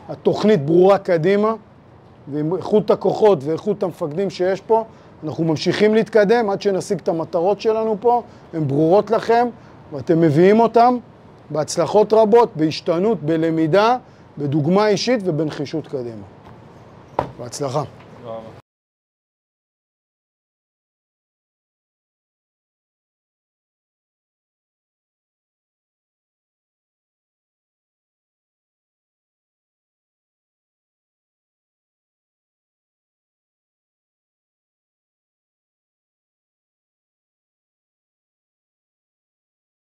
התוכנית ברורה קדימה, ועם איכות הכוחות ואיכות המפקדים שיש פה, אנחנו ממשיכים להתקדם עד שנשיג את המטרות שלנו פה, הן ברורות לכם, ואתם מביאים אותם בהצלחות רבות, בהשתנות, בלמידה, בדוגמה אישית ובנחישות קדימה. בהצלחה.